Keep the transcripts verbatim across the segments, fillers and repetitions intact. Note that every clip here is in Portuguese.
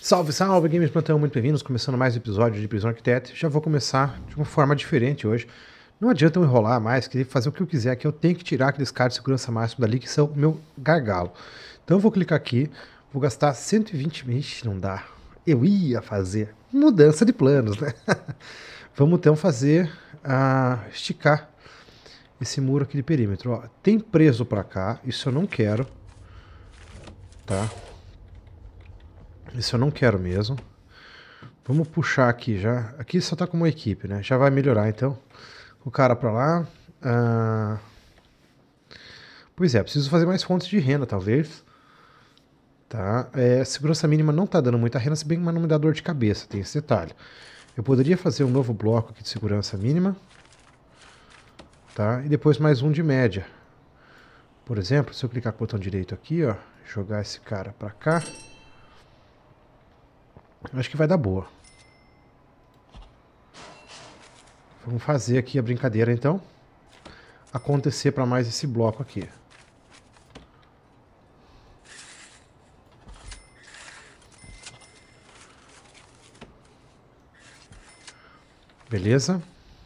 Salve, salve, Games Plantão, muito bem-vindos, começando mais um episódio de Prison Architect. Já vou começar de uma forma diferente hoje. Não adianta eu enrolar mais, querer fazer o que eu quiser, que eu tenho que tirar aqueles cards de segurança máximo dali, que são o meu gargalo. Então eu vou clicar aqui, vou gastar cento e vinte... Ixi, não dá. Eu ia fazer mudança de planos, né? Vamos então fazer, uh, esticar esse muro aqui de perímetro. Ó, tem preso pra cá, isso eu não quero. Tá? Isso eu não quero mesmo. Vamos puxar aqui já. Aqui só tá com uma equipe, né? Já vai melhorar, então. O cara pra lá. Ah... Pois é, preciso fazer mais fontes de renda, talvez. Tá? É, segurança mínima não tá dando muita renda, se bem que não me dá dor de cabeça, tem esse detalhe. Eu poderia fazer um novo bloco aqui de segurança mínima. Tá? E depois mais um de média. Por exemplo, se eu clicar com o botão direito aqui, ó, jogar esse cara pra cá. Acho que vai dar boa. Vamos fazer aqui a brincadeira, então. Acontecer para mais esse bloco aqui. Beleza.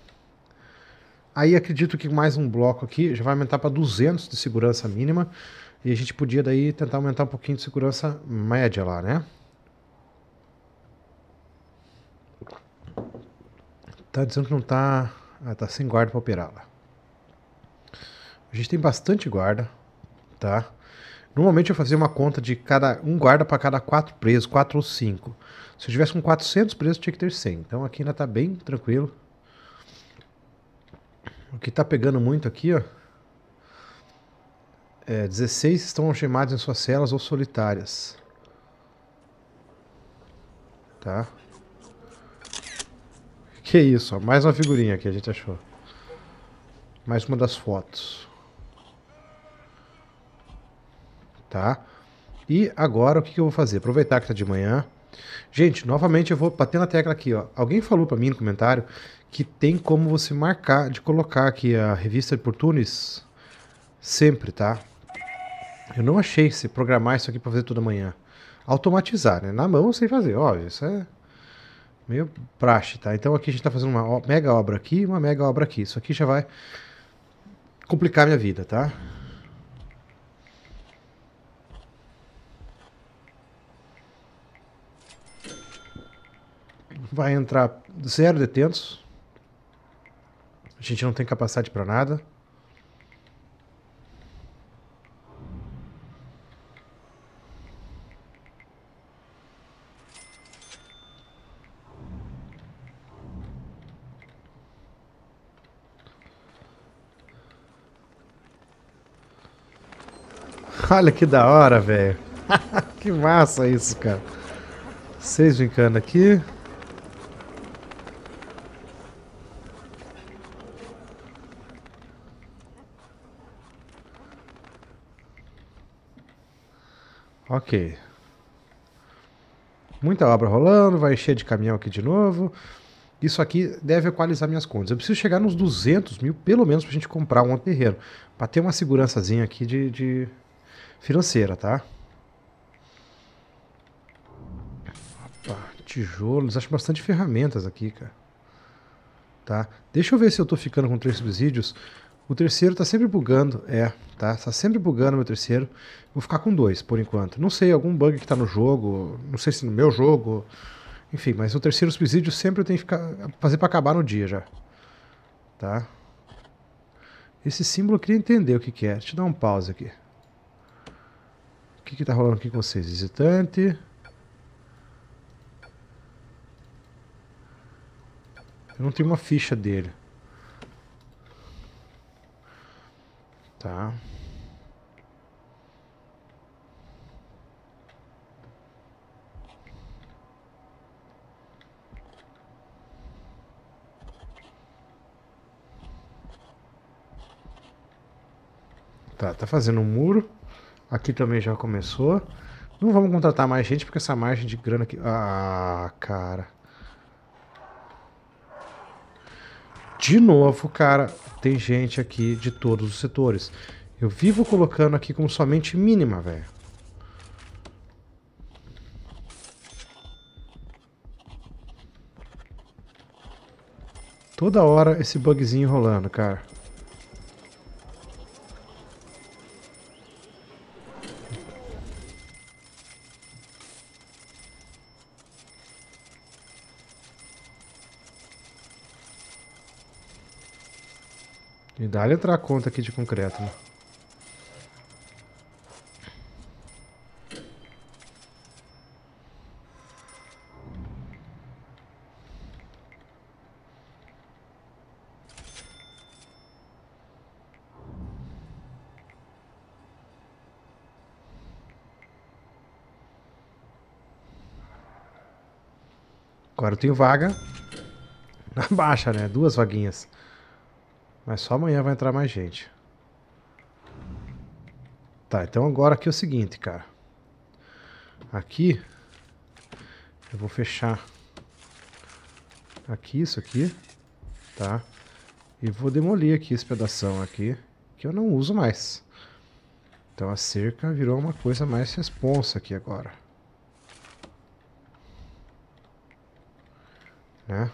Aí acredito que mais um bloco aqui já vai aumentar para duzentos de segurança mínima. E a gente podia daí tentar aumentar um pouquinho de segurança média lá, né? Tá dizendo que não tá... Ah, tá sem guarda para operar lá. A gente tem bastante guarda, tá? Normalmente eu fazia uma conta de cada um guarda para cada quatro presos, quatro ou cinco. Se eu tivesse com quatrocentos presos, tinha que ter cem. Então aqui ainda tá bem tranquilo. O que tá pegando muito aqui, ó... É, dezesseis estão algemados em suas celas ou solitárias. Tá? Que isso, ó, mais uma figurinha que a gente achou. Mais uma das fotos. Tá? E agora o que, que eu vou fazer? Aproveitar que tá de manhã. Gente, novamente eu vou bater na tecla aqui, ó. Alguém falou pra mim no comentário que tem como você marcar, de colocar aqui a revista de Portunes sempre, tá? Eu não achei se programar isso aqui pra fazer toda manhã. Automatizar, né? Na mão eu sei fazer, óbvio, isso é... meio praxe, tá? Então aqui a gente tá fazendo uma mega obra aqui e uma mega obra aqui. Isso aqui já vai complicar minha vida, tá? Vai entrar zero detentos. A gente não tem capacidade para nada. Olha que da hora, velho. Que massa isso, cara. Vocês brincando aqui. Ok. Muita obra rolando, vai encher de caminhão aqui de novo. Isso aqui deve equalizar minhas contas. Eu preciso chegar nos duzentos mil, pelo menos, pra gente comprar um terreno. Pra ter uma segurançazinha aqui de, de financeira, tá? Opa, tijolos. Acho bastante ferramentas aqui, cara. Tá? Deixa eu ver se eu tô ficando com três subsídios. O terceiro tá sempre bugando. É, tá? Tá sempre bugando meu terceiro. Vou ficar com dois, por enquanto. Não sei, algum bug que tá no jogo. Não sei se no meu jogo... Enfim, mas o terceiro subsídio sempre eu tenho que ficar, fazer para acabar no dia já. Tá? Esse símbolo eu queria entender o que, que é. Deixa eu dar um pause aqui. O que, que tá rolando aqui com vocês? Visitante. Eu não tenho uma ficha dele. Tá. Tá, tá fazendo um muro. Aqui também já começou. Não vamos contratar mais gente porque essa margem de grana aqui... Ah, cara. De novo, cara, tem gente aqui de todos os setores. Eu vivo colocando aqui como somente mínima, velho. Toda hora esse bugzinho rolando, cara. E dá-lhe entrar a conta aqui de concreto, né? Agora eu tenho vaga na baixa, né? Duas vaguinhas. Mas só amanhã vai entrar mais gente. Tá, então agora aqui é o seguinte, cara. Aqui eu vou fechar aqui isso aqui, tá? E vou demolir aqui esse pedação aqui, que eu não uso mais. Então a cerca virou uma coisa mais responsa aqui agora. Né?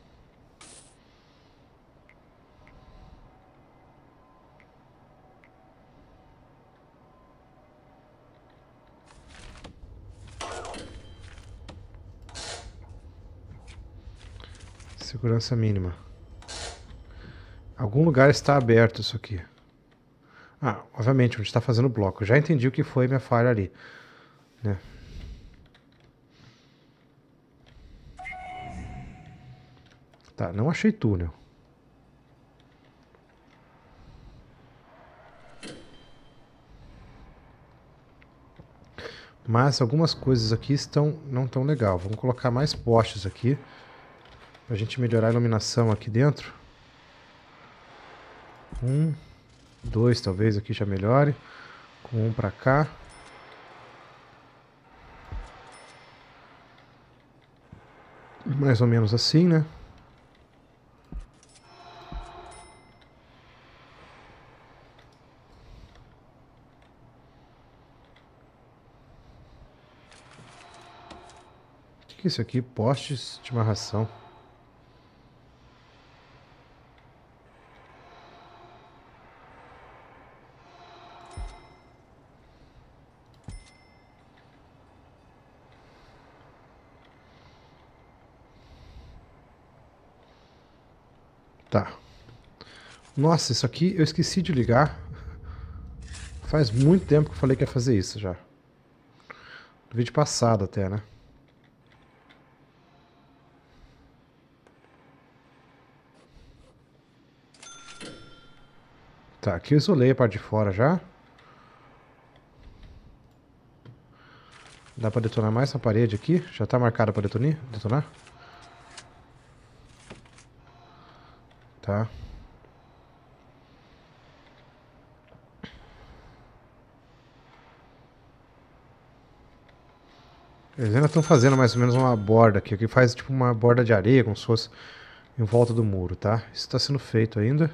Segurança mínima. Algum lugar está aberto isso aqui. Ah, obviamente, onde está fazendo bloco. Eu já entendi o que foi minha falha ali. Né? Tá, não achei túnel. Mas algumas coisas aqui estão não tão legal. Vamos colocar mais postes aqui. Pra gente melhorar a iluminação aqui dentro. Um, dois talvez aqui já melhore. Com um pra cá. Mais ou menos assim, né? O que é isso aqui? Postes de amarração. Tá. Nossa, isso aqui eu esqueci de ligar. Faz muito tempo que eu falei que ia fazer isso já. No vídeo passado até, né? Tá, aqui eu isolei a parte de fora já. Dá pra detonar mais essa parede aqui? Já tá marcada pra detonar? detonar? Tá. Eles ainda estão fazendo mais ou menos uma borda aqui. Aqui faz tipo uma borda de areia, como se fosse em volta do muro, tá? Isso está sendo feito ainda.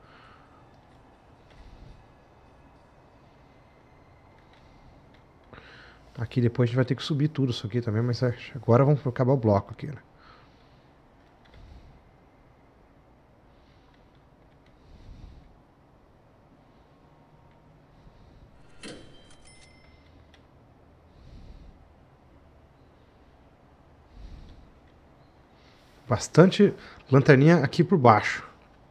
Aqui depois a gente vai ter que subir tudo isso aqui também, mas agora vamos acabar o bloco aqui, né? Bastante lanterninha aqui por baixo.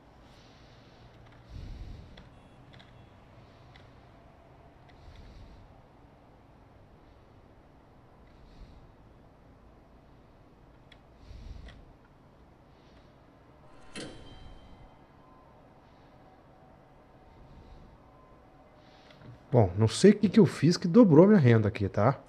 Bom, não sei o que, que eu fiz que dobrou minha renda aqui, tá?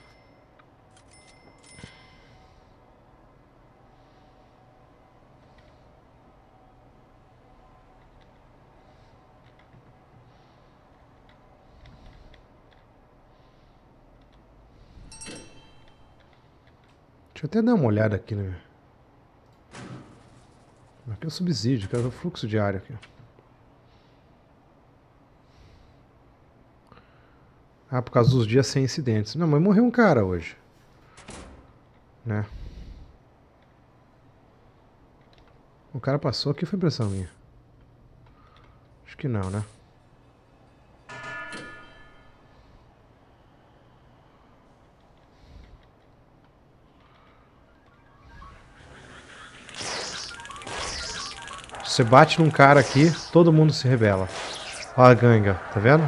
Deixa eu até dar uma olhada aqui, né? Aqui é o subsídio, aqui é o fluxo diário aqui. Ah, por causa dos dias sem incidentes. Não, mas morreu um cara hoje. Né? O cara passou aqui, foi impressão minha. Acho que não, né? Você bate num cara aqui, todo mundo se rebela. Ó a gangue, ó. Tá vendo?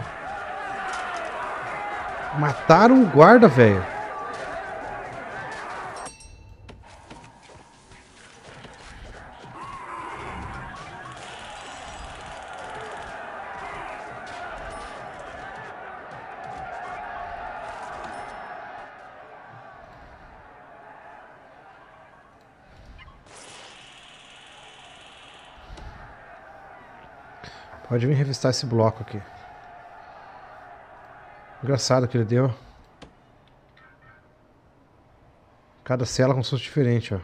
Mataram o guarda, velho. Pode vir revistar esse bloco aqui. Engraçado que ele deu. Cada cela com susto diferente, ó.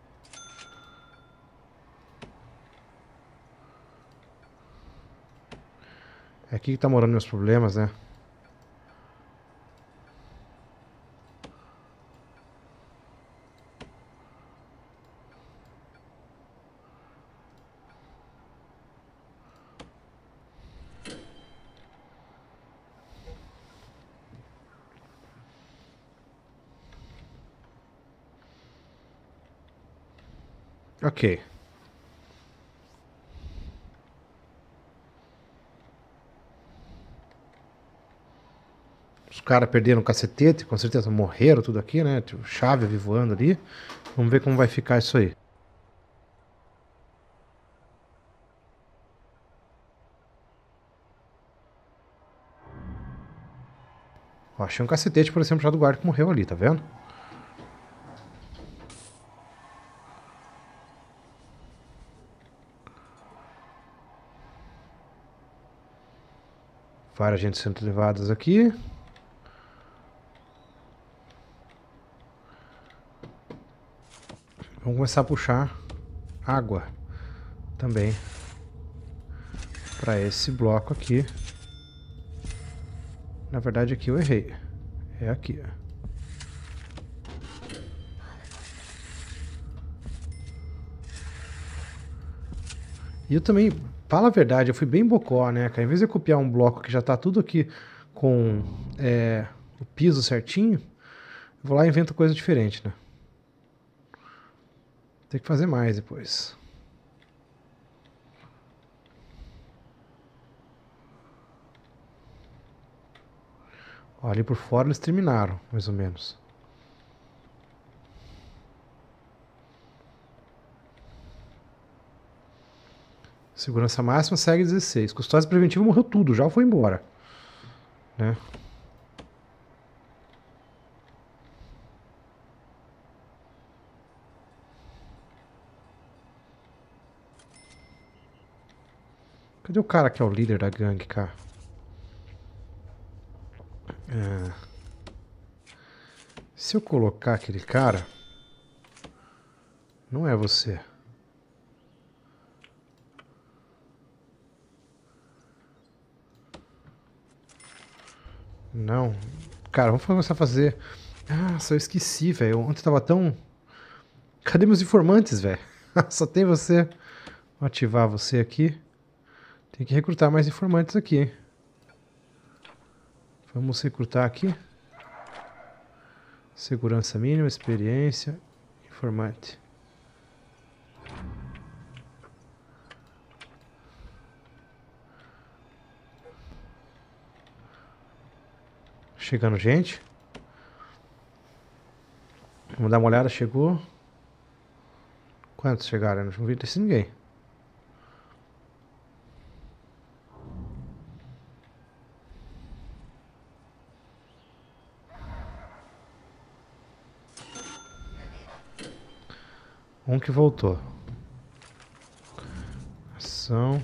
É aqui que tá morando meus problemas, né? Ok. Os caras perderam o cacetete, com certeza morreram tudo aqui, né? Tipo, chave voando ali. Vamos ver como vai ficar isso aí. Ó, achei um cacetete, por exemplo, já do guarda que morreu ali, tá vendo? Várias gente sendo levadas aqui. Vamos começar a puxar água também para esse bloco aqui. Na verdade aqui eu errei. É aqui, ó. E eu também, fala a verdade, eu fui bem bocó, né, cara? Em vez de eu copiar um bloco que já tá tudo aqui com é, o piso certinho, eu vou lá e invento coisa diferente, né? Tem que fazer mais depois. Ó, ali por fora eles terminaram, mais ou menos. Segurança máxima segue dezesseis. Custódia preventiva morreu tudo, já foi embora. Né? Cadê o cara que é o líder da gangue, cara? É... Se eu colocar aquele cara... Não é você. Não. Cara, vamos começar a fazer... Ah, só esqueci, velho. Ontem tava tão... Cadê meus informantes, velho? Só tem você. Vou ativar você aqui. Tem que recrutar mais informantes aqui, hein? Vamos recrutar aqui. Segurança mínima, experiência, informante. Chegando gente. Vamos dar uma olhada, chegou. Quantos chegaram? Eu não vi desse ninguém. Um que voltou. Ação.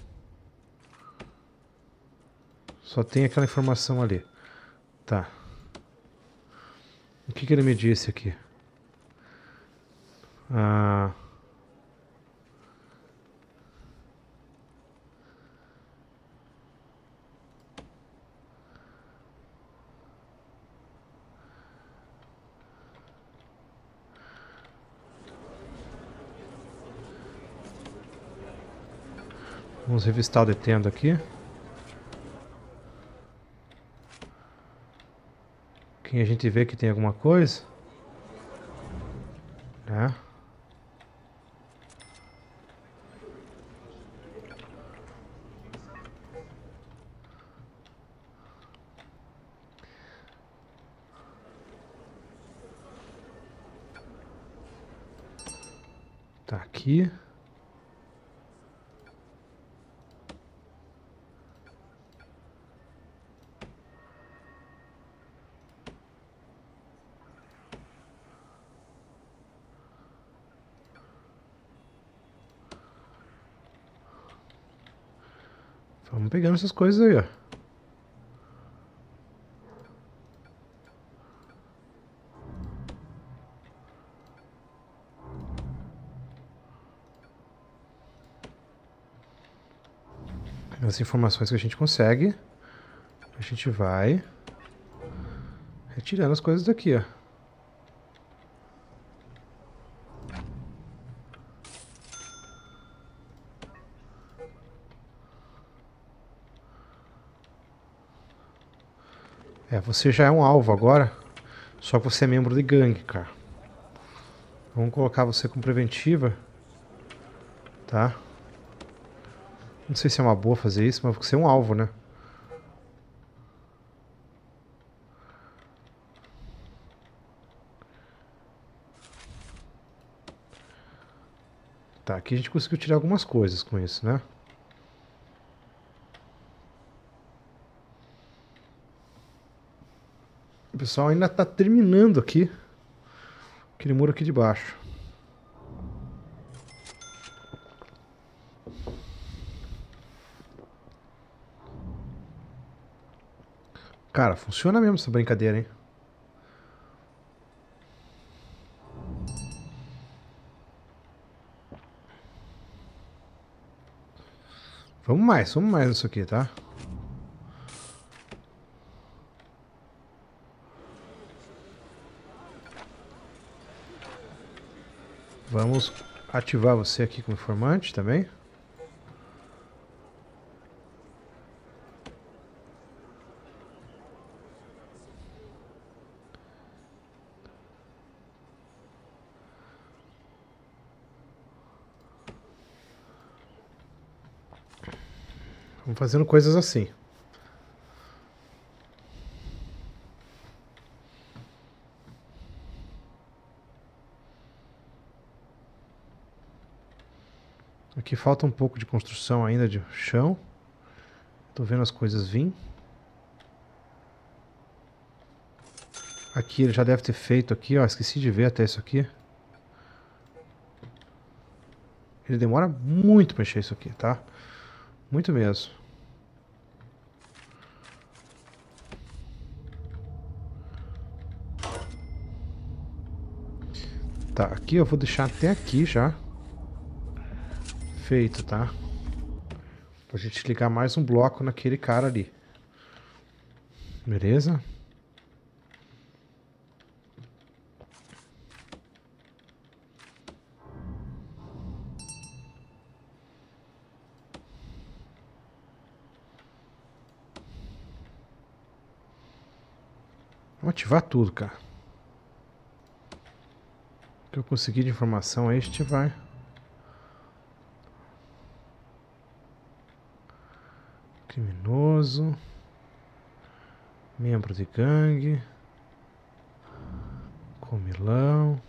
Só tem aquela informação ali. Tá. O que, que ele me disse aqui? Ah... Vamos revistar o detendo aqui. Quem a gente vê que tem alguma coisa. Né? Tá aqui. Vamos pegando essas coisas aí, ó. As informações que a gente consegue, a gente vai retirando as coisas daqui, ó. É, você já é um alvo agora, só que você é membro de gangue, cara. Vamos colocar você com preventiva, tá? Não sei se é uma boa fazer isso, mas você é um alvo, né? Tá, aqui a gente conseguiu tirar algumas coisas com isso, né? O pessoal ainda tá terminando aqui aquele muro aqui de baixo. Cara, funciona mesmo essa brincadeira, hein? Vamos mais, vamos mais nisso aqui, tá? Vamos ativar você aqui como informante também. Vamos fazendo coisas assim. Aqui falta um pouco de construção ainda de chão. Tô vendo as coisas vir. Aqui ele já deve ter feito aqui, ó. Esqueci de ver até isso aqui. Ele demora muito pra encher isso aqui, tá? Muito mesmo. Tá, aqui eu vou deixar até aqui já. Feito, tá? Pra gente ligar mais um bloco naquele cara ali. Beleza? Vamos ativar tudo, cara. O que eu conseguir de informação aí, a gente vai. Criminoso. Membro de gangue. Comilão.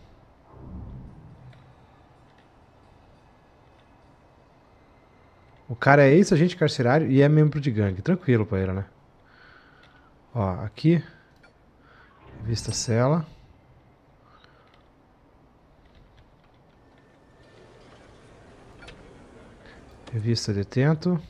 O cara é ex-agente carcerário e é membro de gangue. Tranquilo pra ele, né? Ó, aqui. Revista cela. Revista detento.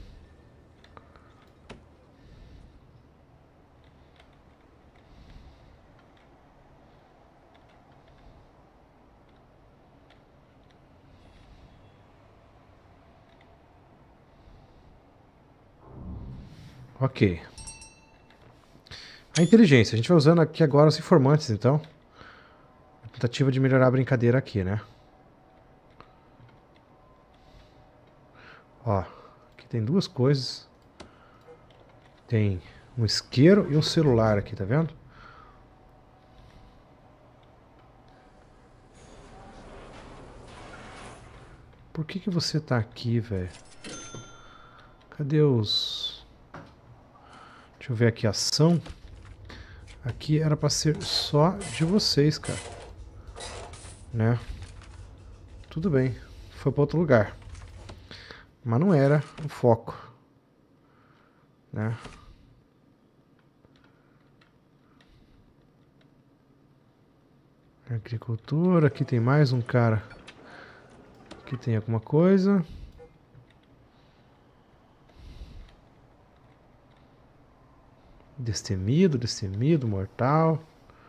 Ok. A inteligência. A gente vai usando aqui agora os informantes, então. Tentativa de melhorar a brincadeira aqui, né? Ó. Aqui tem duas coisas. Tem um isqueiro e um celular aqui, tá vendo? Por que que você tá aqui, velho? Cadê os... Deixa eu ver aqui, ação. Aqui era pra ser só de vocês, cara. Né? Tudo bem. Foi pra outro lugar. Mas não era o foco. Né? Agricultura. Aqui tem mais um cara. Aqui tem alguma coisa. Destemido, destemido, mortal.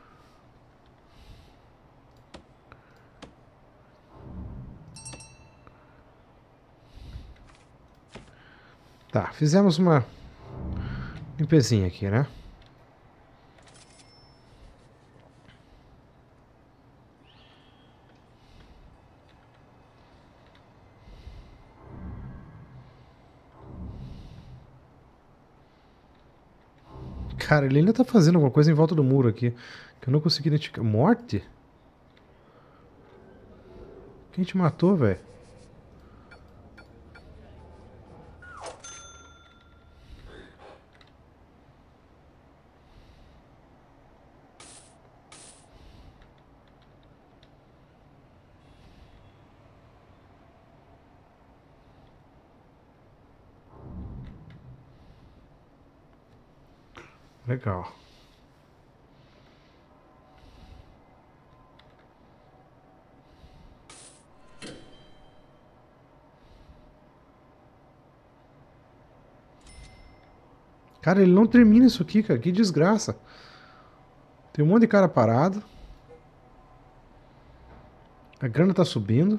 Tá, fizemos uma limpezinha aqui, né? Cara, ele ainda tá fazendo alguma coisa em volta do muro aqui. Que eu não consegui identificar. Morte? Quem te matou, velho? Legal. Cara, ele não termina isso aqui, cara. Que desgraça. Tem um monte de cara parado. A grana tá subindo.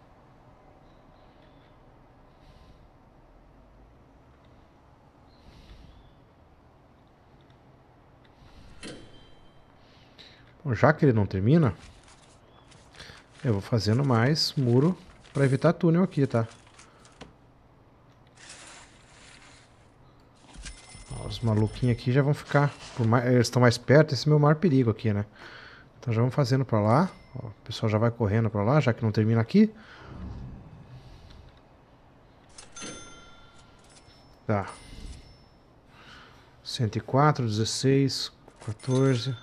Bom, já que ele não termina, eu vou fazendo mais muro pra evitar túnel aqui, tá? Ó, os maluquinhos aqui já vão ficar... Por mais, eles estão mais perto, esse é o meu maior perigo aqui, né? Então já vamos fazendo pra lá. Ó, o pessoal já vai correndo pra lá, já que não termina aqui. Tá. cento e quatro, dezesseis, quatorze...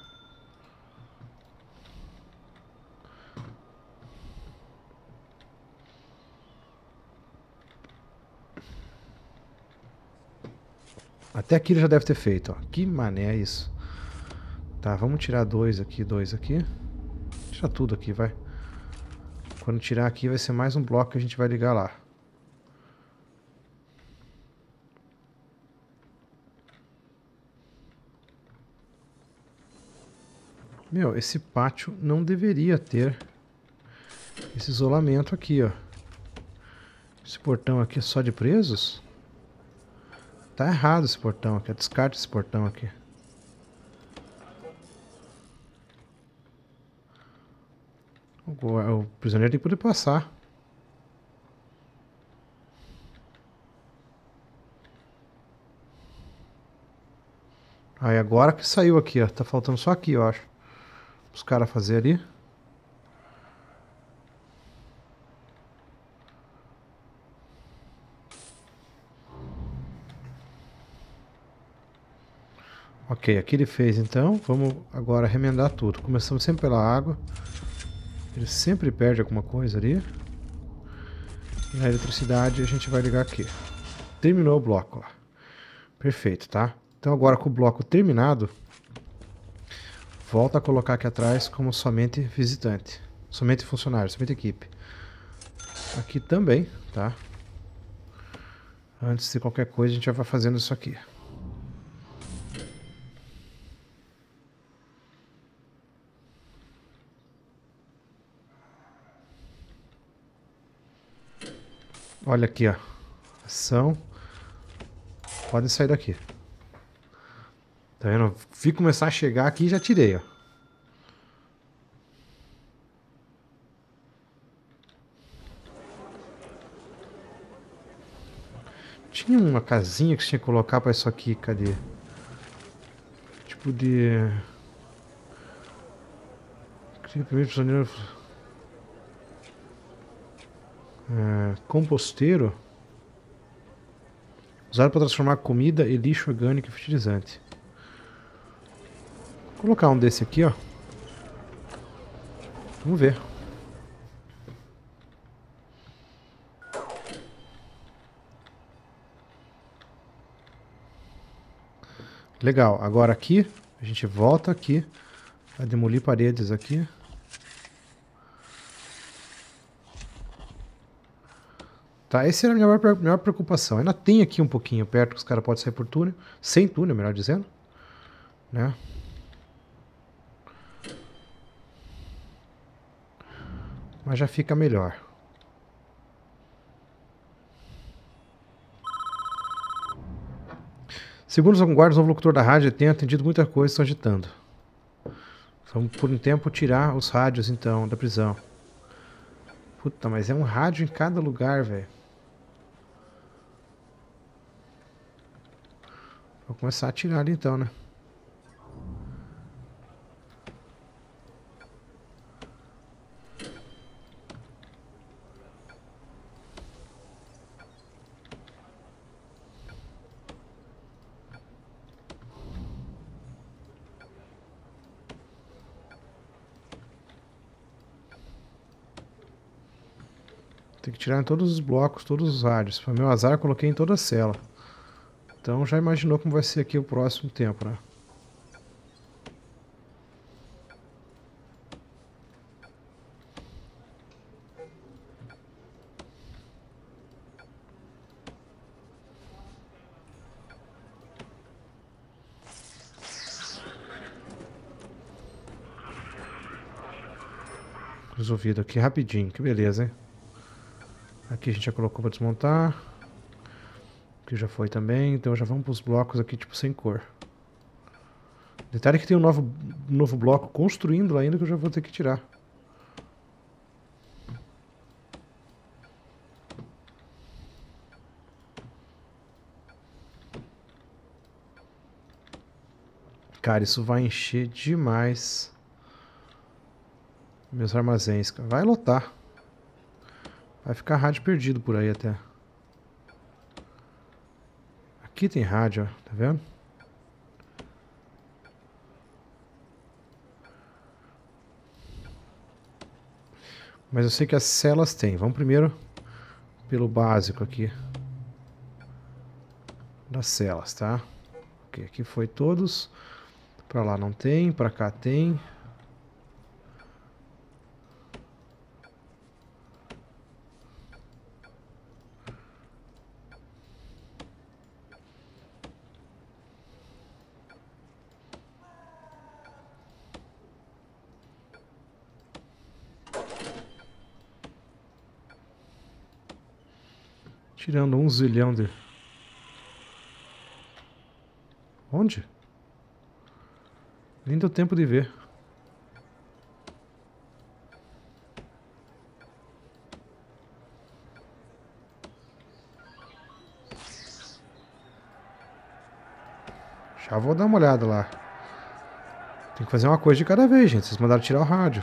Até aqui ele já deve ter feito, ó. Que mané é isso. Tá, vamos tirar dois aqui, dois aqui. Tira tudo aqui, vai. Quando tirar aqui vai ser mais um bloco que a gente vai ligar lá. Meu, esse pátio não deveria ter esse isolamento aqui, ó. Esse portão aqui é só de presos? Tá errado esse portão aqui. Descarte esse portão aqui. O, o prisioneiro tem que poder passar. Aí agora que saiu aqui, ó. Tá faltando só aqui, eu acho. Os caras fazer ali. Ok, aqui ele fez então. Vamos agora remendar tudo. Começamos sempre pela água. Ele sempre perde alguma coisa ali. E na eletricidade a gente vai ligar aqui. Terminou o bloco lá. Perfeito, tá? Então agora com o bloco terminado, volta a colocar aqui atrás como somente visitante. Somente funcionário, somente equipe. Aqui também, tá? Antes de qualquer coisa a gente já vai fazendo isso aqui. Olha aqui, ó. Ação. Pode sair daqui. Tá vendo? Vi começar a chegar aqui e já tirei, ó. tinha uma casinha que você tinha que colocar pra isso aqui, cadê? Tipo de... Primeiro prisioneiro... É, composteiro. Usado para transformar comida e lixo orgânico em fertilizante. Vou colocar um desse aqui, ó. Vamos ver. Legal. Agora aqui, a gente volta aqui. Vai demolir paredes aqui. Tá, essa era a minha maior, maior preocupação. Ainda tem aqui um pouquinho perto que os caras podem sair por túnel. Sem túnel, melhor dizendo. Né? Mas já fica melhor. Segundo os vanguardas, o novo locutor da rádio tem atendido muita coisa e estão agitando. Vamos por um tempo tirar os rádios então da prisão. Puta, mas é um rádio em cada lugar, velho. Vou começar a tirar ali então, né? Tem que tirar em todos os blocos, todos os rádios. Para meu azar, eu coloquei em toda a cela. Então já imaginou como vai ser aqui o próximo tempo, né? Resolvido aqui rapidinho, que beleza, hein? Aqui a gente já colocou para desmontar. Aqui já foi também, então já vamos para os blocos aqui tipo sem cor. Detalhe que tem um novo, um novo bloco construindo lá ainda que eu já vou ter que tirar. Cara, isso vai encher demais meus armazéns. Vai lotar. Vai ficar rádio perdido por aí até. Aqui tem rádio, ó, tá vendo? Mas eu sei que as celas tem. Vamos primeiro pelo básico aqui das celas, tá? Ok, aqui foi todos. Pra lá não tem, pra cá tem. Tirando um zilhão de... Onde? Nem deu tempo de ver. Já vou dar uma olhada lá. Tem que fazer uma coisa de cada vez, gente. Vocês mandaram tirar o rádio.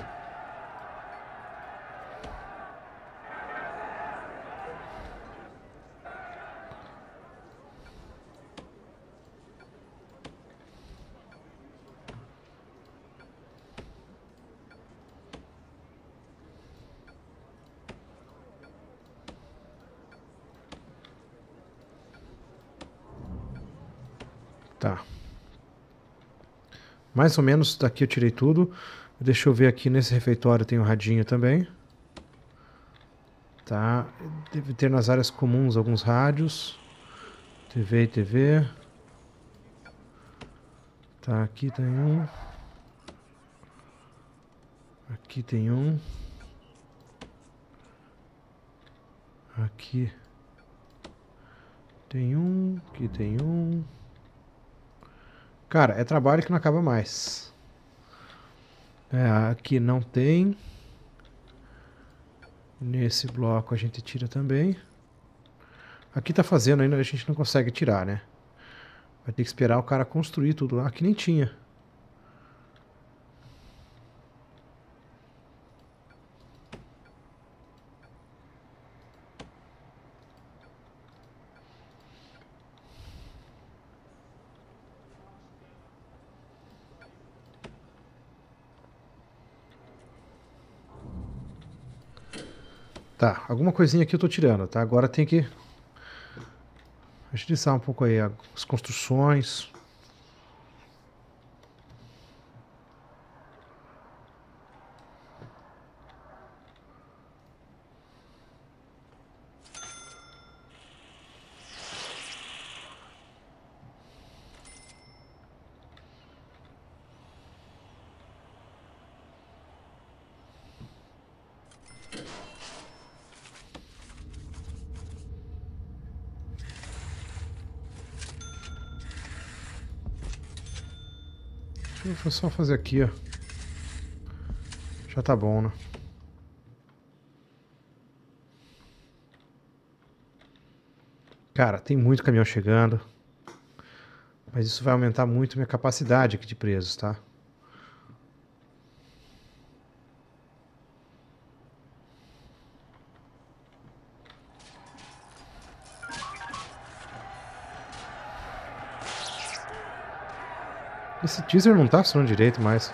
Tá. Mais ou menos daqui eu tirei tudo. Deixa eu ver aqui nesse refeitório tem um radinho também. Tá. Deve ter nas áreas comuns alguns rádios. T V e T V. Tá, aqui tem um. Aqui tem um. Aqui tem um. Aqui tem um. Cara, é trabalho que não acaba mais. É, aqui não tem. Nesse bloco a gente tira também. Aqui tá fazendo ainda, a gente não consegue tirar, né? Vai ter que esperar o cara construir tudo lá, que nem tinha. Tá, alguma coisinha aqui eu tô tirando, tá? Agora tem que agilizar um pouco aí as construções. Vou só fazer aqui, ó. Já tá bom, né? Cara, tem muito caminhão chegando. Mas isso vai aumentar muito minha capacidade aqui de presos, tá? Esse teaser não tá funcionando direito mais.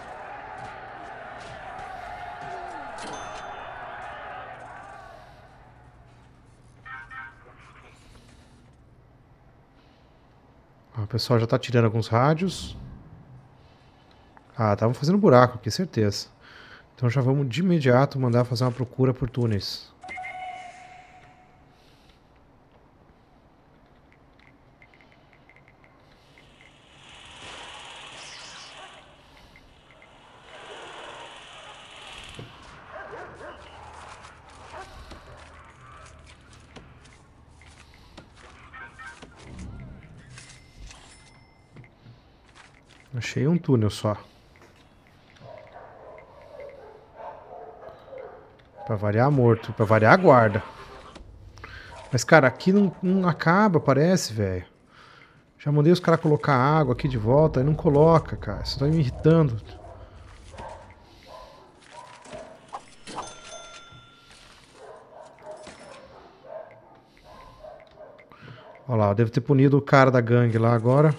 Ó, o pessoal já tá tirando alguns rádios. Ah, estavam fazendo buraco aqui, certeza. Então já vamos de imediato mandar fazer uma procura por túneis. Achei um túnel só. Pra variar morto, pra variar a guarda. Mas, cara, aqui não, não acaba, parece, velho. Já mandei os caras colocar água aqui de volta e não coloca, cara. Isso tá me irritando. Olha lá, eu devo ter punido o cara da gangue lá agora.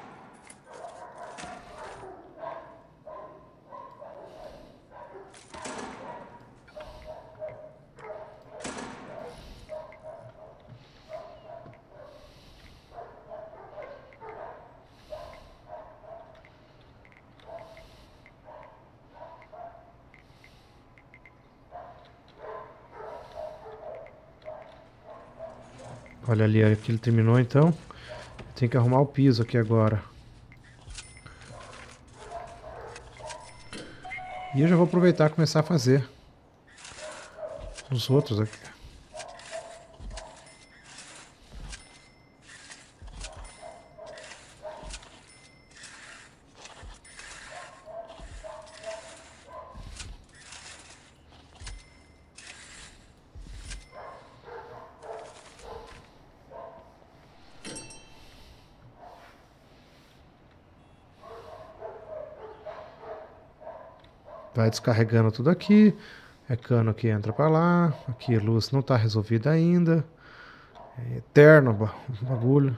Olha ali, aqui ele terminou então. Tem que arrumar o piso aqui agora. E eu já vou aproveitar e começar a fazer os outros aqui. Vai descarregando tudo aqui. É cano que entra pra lá. Aqui a luz não tá resolvida ainda. É eterno o bagulho.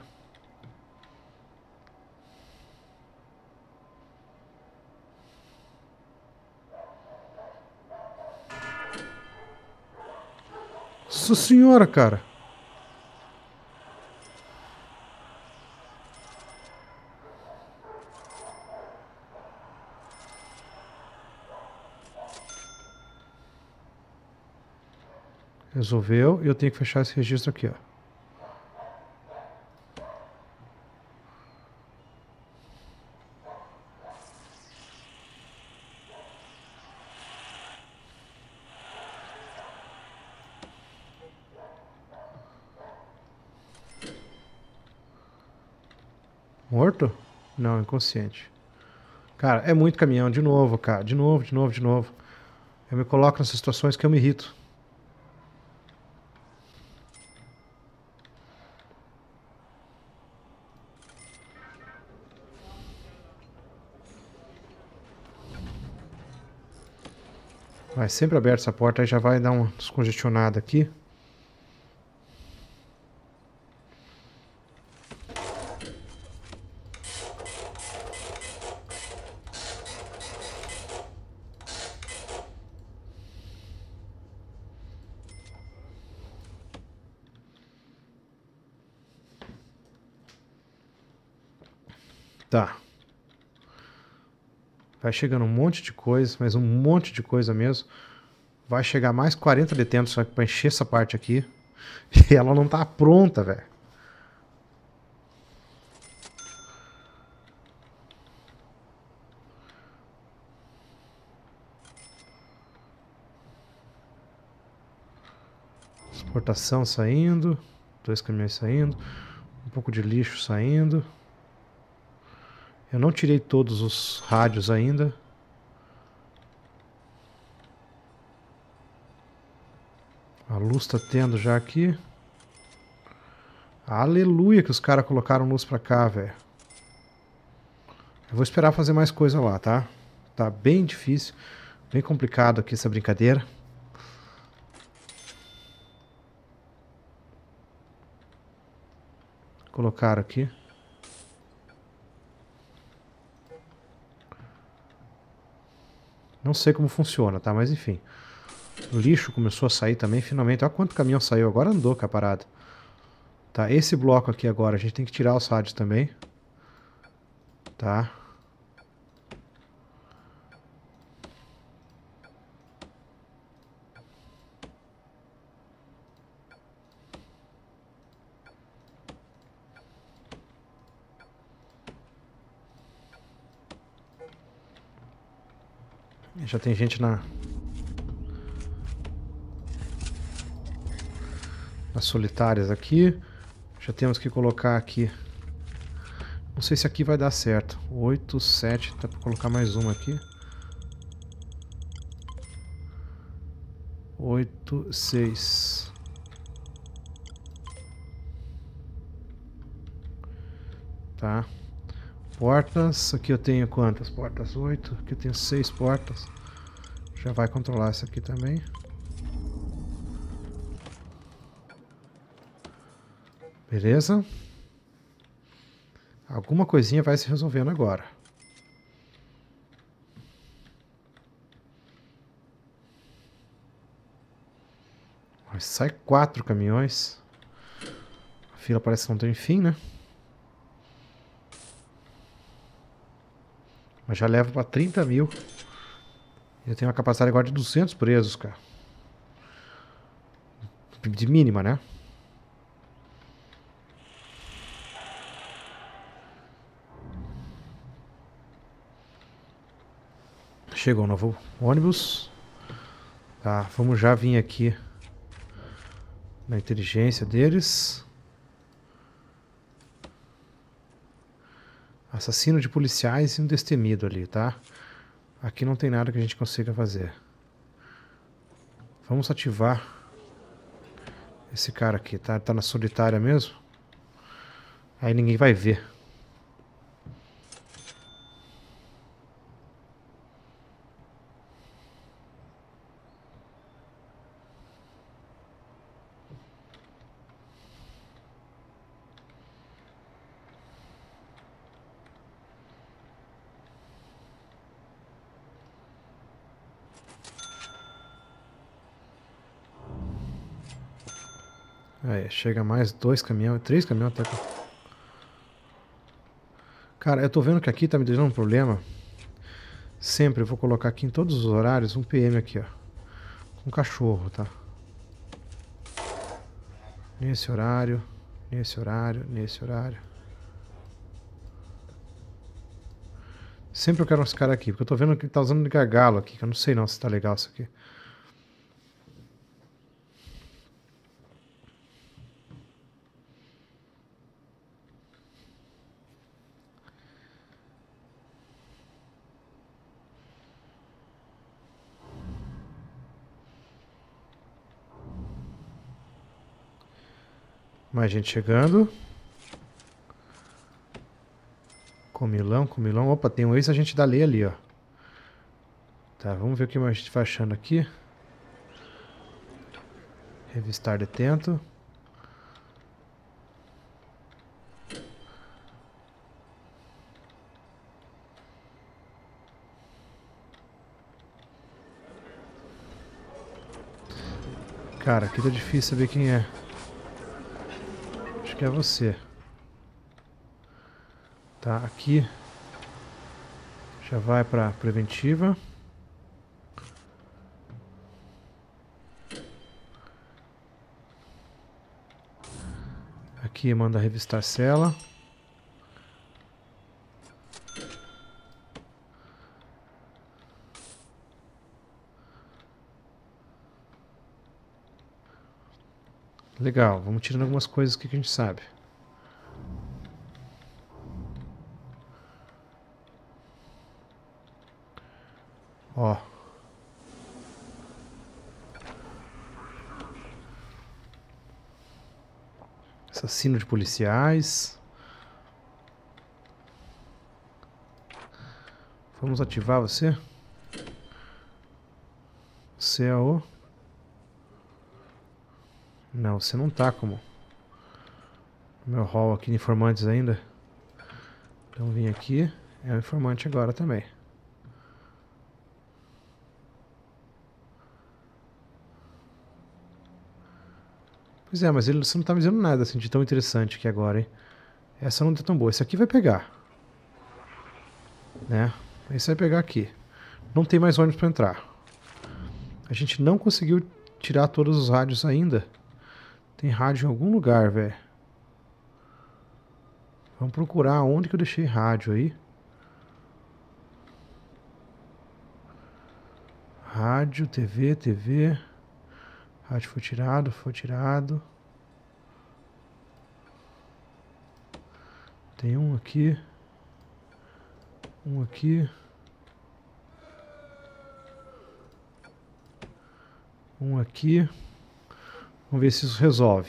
Nossa senhora, cara. Resolveu. E eu tenho que fechar esse registro aqui, ó. Morto? Não, inconsciente. Cara, é muito caminhão. De novo, cara. De novo, de novo, de novo. Eu me coloco nessas situações que eu me irrito. Vai sempre aberta essa porta, aí já vai dar uma descongestionada aqui. Tá. Vai chegando um monte de coisa, mas um monte de coisa mesmo. Vai chegar mais quarenta detentos pra encher essa parte aqui. E ela não tá pronta, velho. Exportação saindo. Dois caminhões saindo. Um pouco de lixo saindo. Eu não tirei todos os rádios ainda. A luz tá tendo já aqui. Aleluia que os caras colocaram luz pra cá, velho. Eu vou esperar fazer mais coisa lá, tá? Tá bem difícil. Bem complicado aqui essa brincadeira. Colocaram aqui. Não sei como funciona, tá? Mas enfim. O lixo começou a sair também, finalmente. Olha quanto caminhão saiu. Agora andou com a parada. Tá, esse bloco aqui agora, a gente tem que tirar os rádios também. Tá. Já tem gente na... nas solitárias aqui. Já temos que colocar aqui. Não sei se aqui vai dar certo. oito, sete, dá pra colocar mais uma aqui. oito, seis. Tá. Portas, aqui eu tenho quantas portas? oito, aqui eu tenho seis portas. Já vai controlar essa aqui também. Beleza? Alguma coisinha vai se resolvendo agora. Mas sai quatro caminhões. A fila parece que não tem fim, né? Mas já leva para trinta mil. Eu tenho uma capacidade agora de duzentos presos, cara. De mínima, né? Chegou o novo ônibus. Tá, vamos já vir aqui na inteligência deles. Assassino de policiais e um destemido ali, tá? Aqui não tem nada que a gente consiga fazer. Vamos ativar esse cara aqui, tá? Tá na solitária mesmo. Aí ninguém vai ver. Aí, chega mais dois caminhões, três caminhões. Tá aqui. Cara, eu tô vendo que aqui tá me dando um problema. Sempre eu vou colocar aqui em todos os horários um P M aqui, ó. Um cachorro, tá? Nesse horário, nesse horário, nesse horário. Sempre eu quero esse cara aqui, porque eu tô vendo que ele tá usando de gargalo aqui, que eu não sei não se tá legal isso aqui. Mais gente chegando. Comilão, comilão. Opa, tem um ex-agente da lei ali, ó. Tá, vamos ver o que mais a gente vai achando aqui. Revistar detento. Cara, aqui tá difícil saber quem é. Acho que é você. Tá, aqui já vai pra preventiva. Aqui manda revistar cela. Legal, vamos tirando algumas coisas aqui que a gente sabe. Ó. Assassino de policiais. Vamos ativar você. Você é o... Não, você não tá como... Meu hall aqui de informantes ainda. Então vim aqui. É o informante agora também. Pois é, mas ele, você não tá me dizendo nada assim de tão interessante aqui agora, hein? Essa não tá tão boa. Esse aqui vai pegar. Né? Esse vai pegar aqui. Não tem mais ônibus pra entrar. A gente não conseguiu tirar todos os rádios ainda. Tem rádio em algum lugar, velho. Vamos procurar onde que eu deixei rádio aí. Rádio, T V, T V. Rádio foi tirado, foi tirado. Tem um aqui. Um aqui. Um aqui. Vamos ver se isso resolve.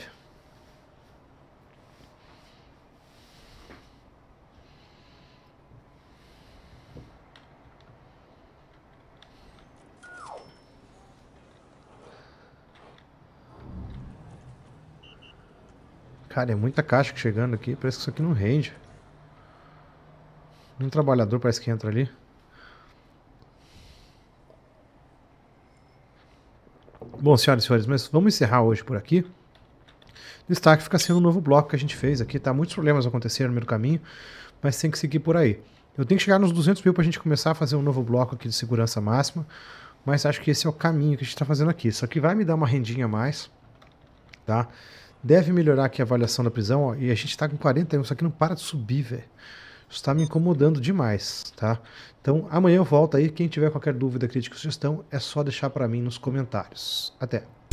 Cara, é muita caixa chegando aqui. Parece que isso aqui não rende. Um trabalhador parece que entra ali. Bom, senhoras e senhores, mas vamos encerrar hoje por aqui. Destaque fica sendo um novo bloco que a gente fez aqui, tá? Muitos problemas aconteceram no meio do caminho, mas tem que seguir por aí. Eu tenho que chegar nos duzentos mil pra gente começar a fazer um novo bloco aqui de segurança máxima, mas acho que esse é o caminho que a gente tá fazendo aqui. Isso aqui vai me dar uma rendinha a mais, tá? Deve melhorar aqui a avaliação da prisão, ó, e a gente tá com quarenta, isso aqui não para de subir, velho. Isso tá me incomodando demais, tá? Então amanhã eu volto aí, quem tiver qualquer dúvida, crítica ou sugestão, é só deixar pra mim nos comentários. Até!